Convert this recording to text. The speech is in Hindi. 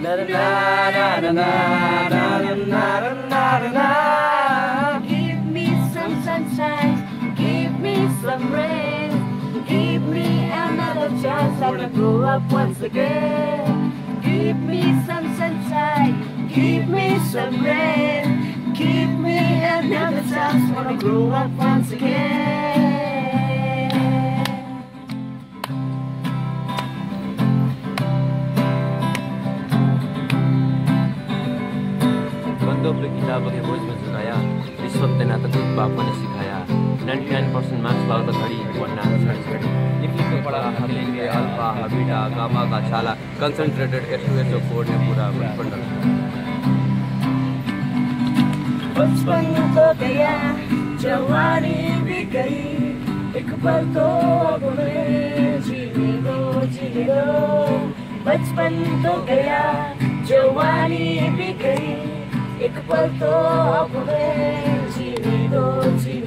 Give me some sunshine, give me some rain, give me another chance, I can grow up once again. Give me some sunshine, give me some rain, give me another chance, wanna grow up once again. बंदों पे किताबों के बोझ में झुकाया, रिश्वत देना तो खुद बाप ने सिखाया। 99% मार्क्स पाओ तो घड़ी वरना छड़ी छड़ी। लिख लिख के पढ़ा हबीबी अल्फा हबीटा गामा का छाला, कंसंट्रेटेड एसओ कोड ने पूरा बचपन डाला। बचपन तो गया, जवानी भी गई, एक पल तो अब हमें जीने दो, जीने दो। बचपन तो गया, जवानी भी गई, एक पल तो अब हमें जीने दो, जीने